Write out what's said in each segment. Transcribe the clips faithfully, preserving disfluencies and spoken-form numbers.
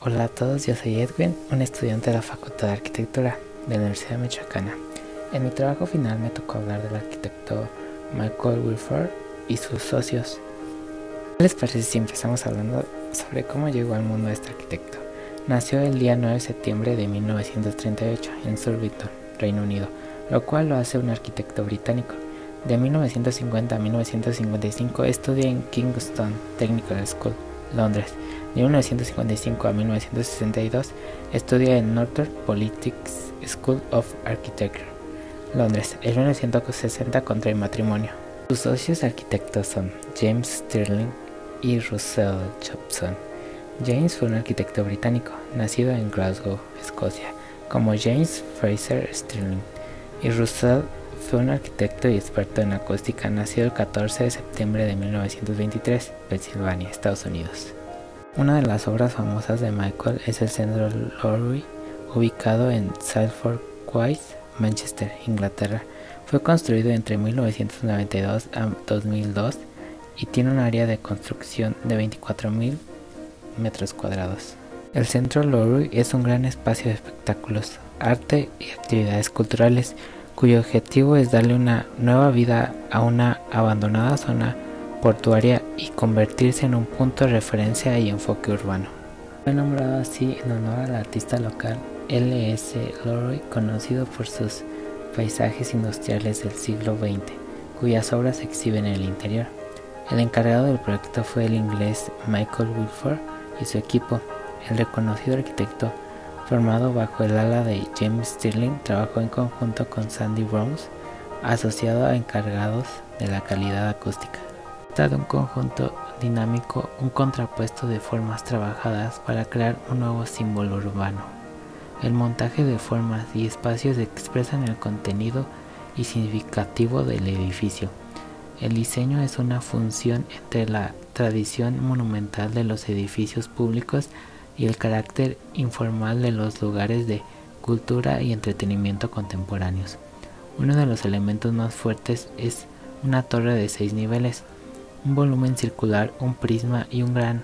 Hola a todos, yo soy Edwin, un estudiante de la Facultad de Arquitectura de la Universidad Michoacana. En mi trabajo final me tocó hablar del arquitecto Michael Wilford y sus socios. ¿Qué les parece si empezamos hablando sobre cómo llegó al mundo este arquitecto? Nació el día nueve de septiembre de mil novecientos treinta y ocho en Surbiton, Reino Unido, lo cual lo hace un arquitecto británico. De mil novecientos cincuenta a mil novecientos cincuenta y cinco estudia en Kingston Technical School, Londres. De mil novecientos cincuenta y cinco a mil novecientos sesenta y dos estudia en Northern Politics School of Architecture, Londres. En mil novecientos sesenta contrae matrimonio. Sus socios arquitectos son James Stirling y Russell Jobson. James fue un arquitecto británico, nacido en Glasgow, Escocia, como James Fraser Stirling, y Russell fue un arquitecto y experto en acústica, nacido el catorce de septiembre de mil novecientos veintitrés, Pensilvania, Estados Unidos. Una de las obras famosas de Michael es el Centro Lowry, ubicado en Salford Quays, Manchester, Inglaterra. Fue construido entre mil novecientos noventa y dos a dos mil dos y tiene un área de construcción de veinticuatro mil metros cuadrados. El Centro Lowry es un gran espacio de espectáculos, arte y actividades culturales, cuyo objetivo es darle una nueva vida a una abandonada zona portuaria y convertirse en un punto de referencia y enfoque urbano. Fue nombrado así en honor al artista local L S Lowry, conocido por sus paisajes industriales del siglo veinte, cuyas obras se exhiben en el interior. El encargado del proyecto fue el inglés Michael Wilford y su equipo. El reconocido arquitecto, formado bajo el ala de James Stirling, trabajó en conjunto con Sandy Browns, asociado a encargados de la calidad acústica. Trata de un conjunto dinámico, un contrapuesto de formas trabajadas para crear un nuevo símbolo urbano. El montaje de formas y espacios expresan el contenido y significativo del edificio. El diseño es una función entre la tradición monumental de los edificios públicos y el carácter informal de los lugares de cultura y entretenimiento contemporáneos. Uno de los elementos más fuertes es una torre de seis niveles, un volumen circular, un prisma y un gran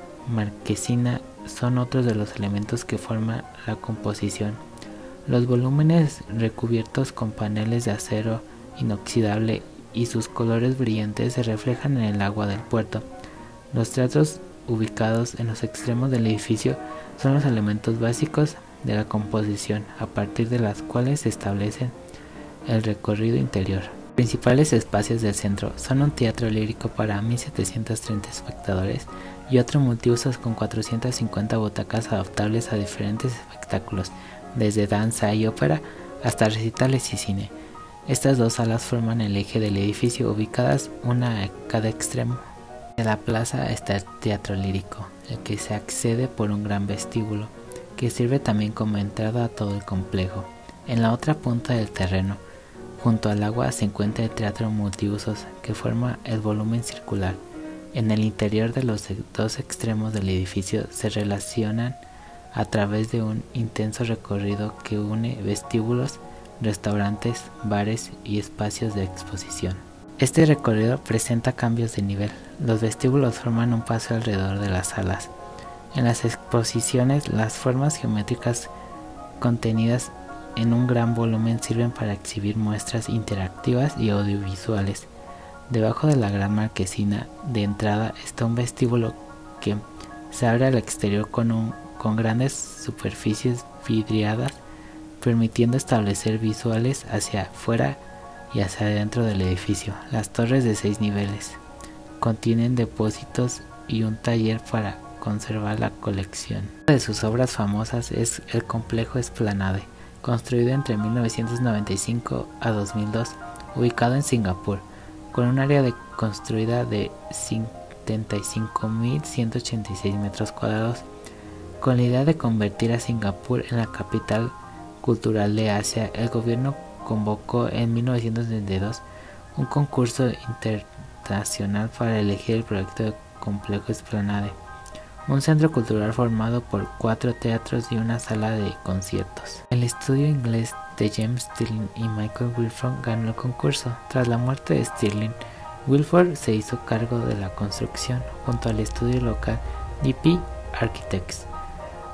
marquesina son otros de los elementos que forman la composición. Los volúmenes recubiertos con paneles de acero inoxidable y sus colores brillantes se reflejan en el agua del puerto. Los teatros ubicados en los extremos del edificio son los elementos básicos de la composición, a partir de las cuales se establece el recorrido interior. Los principales espacios del centro son un teatro lírico para mil setecientos treinta espectadores y otro multiusos con cuatrocientas cincuenta butacas adaptables a diferentes espectáculos, desde danza y ópera hasta recitales y cine. Estas dos salas forman el eje del edificio, ubicadas una a cada extremo. En la plaza está el teatro lírico, el que se accede por un gran vestíbulo, que sirve también como entrada a todo el complejo. En la otra punta del terreno, junto al agua, se encuentra el teatro multiusos, que forma el volumen circular. En el interior de los dos extremos del edificio se relacionan a través de un intenso recorrido que une vestíbulos, restaurantes, bares y espacios de exposición. Este recorrido presenta cambios de nivel. Los vestíbulos forman un paso alrededor de las salas. En las exposiciones, las formas geométricas contenidas en un gran volumen sirven para exhibir muestras interactivas y audiovisuales. Debajo de la gran marquesina de entrada está un vestíbulo que se abre al exterior con, un, con grandes superficies vidriadas, permitiendo establecer visuales hacia afuera y hacia adentro del edificio. Las torres de seis niveles contienen depósitos y un taller para conservar la colección. Una de sus obras famosas es el complejo Esplanade, construido entre mil novecientos noventa y cinco a dos mil dos, ubicado en Singapur, con un área de construida de setenta y cinco mil ciento ochenta y seis metros cuadrados. Con la idea de convertir a Singapur en la capital cultural de Asia, el gobierno convocó en mil novecientos setenta y dos un concurso internacional para elegir el proyecto de complejo Esplanade, un centro cultural formado por cuatro teatros y una sala de conciertos. El estudio inglés de James Stirling y Michael Wilford ganó el concurso. Tras la muerte de Stirling, Wilford se hizo cargo de la construcción junto al estudio local D P Architects.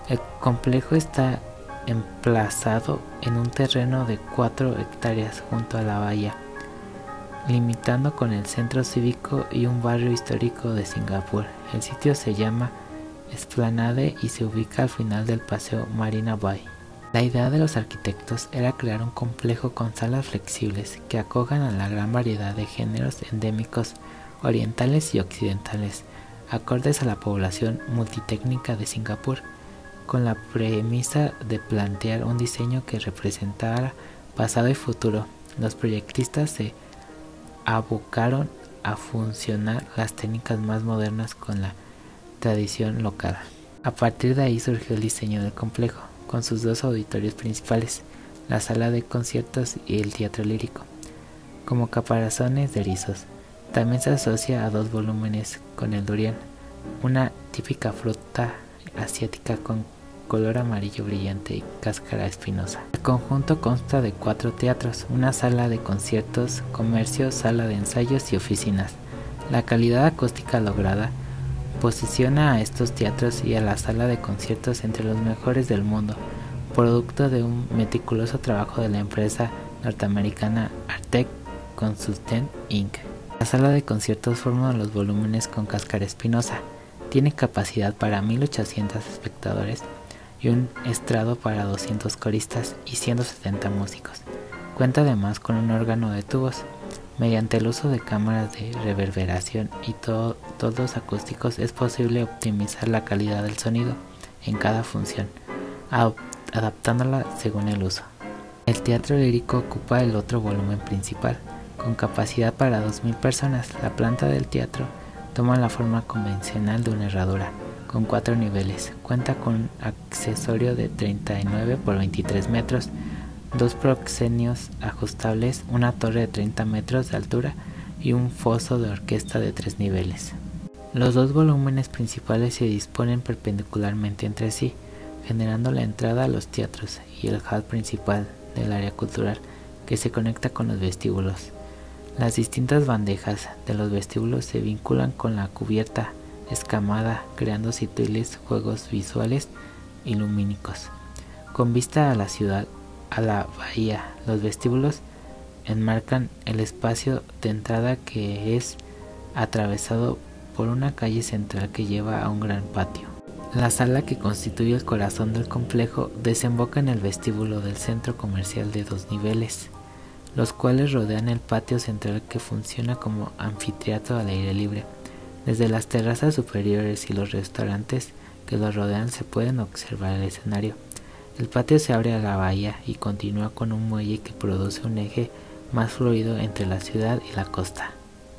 El complejo está emplazado en un terreno de cuatro hectáreas junto a la bahía, limitando con el centro cívico y un barrio histórico de Singapur. El sitio se llama Esplanade y se ubica al final del paseo Marina Bay. La idea de los arquitectos era crear un complejo con salas flexibles que acojan a la gran variedad de géneros endémicos orientales y occidentales, acordes a la población multitécnica de Singapur, con la premisa de plantear un diseño que representara pasado y futuro. Los proyectistas se abocaron a funcionar las técnicas más modernas con la tradición local. A partir de ahí surgió el diseño del complejo, con sus dos auditorios principales, la sala de conciertos y el teatro lírico, como caparazones de erizos. También se asocia a dos volúmenes con el durian, una típica fruta asiática con color amarillo brillante y cáscara espinosa. El conjunto consta de cuatro teatros, una sala de conciertos, comercio, sala de ensayos y oficinas. La calidad acústica lograda posiciona a estos teatros y a la sala de conciertos entre los mejores del mundo, producto de un meticuloso trabajo de la empresa norteamericana Artec Consulting incorporated. La sala de conciertos forma uno de los volúmenes con cáscara espinosa. Tiene capacidad para mil ochocientos espectadores y un estrado para doscientos coristas y ciento setenta músicos. Cuenta además con un órgano de tubos. Mediante el uso de cámaras de reverberación y to toldos acústicos es posible optimizar la calidad del sonido en cada función, adaptándola según el uso. El teatro lírico ocupa el otro volumen principal, con capacidad para dos mil personas. La planta del teatro toma la forma convencional de una herradura, con cuatro niveles. Cuenta con un accesorio de treinta y nueve por veintitrés metros, dos proscenios ajustables, una torre de treinta metros de altura y un foso de orquesta de tres niveles. Los dos volúmenes principales se disponen perpendicularmente entre sí, generando la entrada a los teatros y el hall principal del área cultural, que se conecta con los vestíbulos. Las distintas bandejas de los vestíbulos se vinculan con la cubierta escamada, creando sutiles juegos visuales y lumínicos. Con vista a la ciudad, a la bahía, los vestíbulos enmarcan el espacio de entrada, que es atravesado por una calle central que lleva a un gran patio. La sala, que constituye el corazón del complejo, desemboca en el vestíbulo del centro comercial de dos niveles, los cuales rodean el patio central, que funciona como anfiteatro al aire libre. Desde las terrazas superiores y los restaurantes que lo rodean se pueden observar el escenario. El patio se abre a la bahía y continúa con un muelle que produce un eje más fluido entre la ciudad y la costa.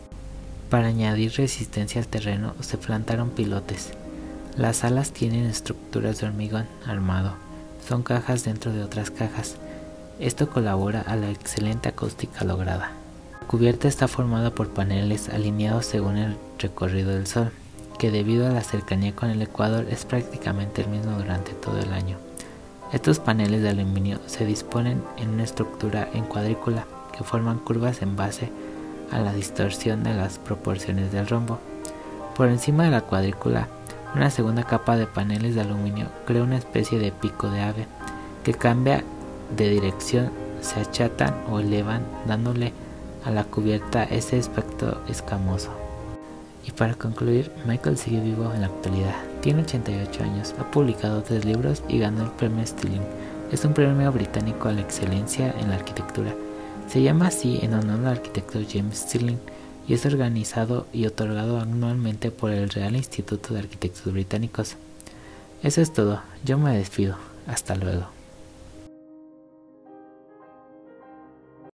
Para añadir resistencia al terreno se plantaron pilotes. Las salas tienen estructuras de hormigón armado, son cajas dentro de otras cajas. Esto colabora a la excelente acústica lograda. La cubierta está formada por paneles alineados según el recorrido del sol, que debido a la cercanía con el ecuador es prácticamente el mismo durante todo el año. Estos paneles de aluminio se disponen en una estructura en cuadrícula que forman curvas en base a la distorsión de las proporciones del rombo. Por encima de la cuadrícula, una segunda capa de paneles de aluminio crea una especie de pico de ave que cambia de dirección, se achatan o elevan, dándole a la cubierta ese aspecto escamoso. Y para concluir, Michael sigue vivo en la actualidad. Tiene ochenta y ocho años, ha publicado tres libros y ganó el premio Stirling. Es un premio británico a la excelencia en la arquitectura. Se llama así en honor al arquitecto James Stirling y es organizado y otorgado anualmente por el Real Instituto de Arquitectos Británicos. Eso es todo, yo me despido. Hasta luego.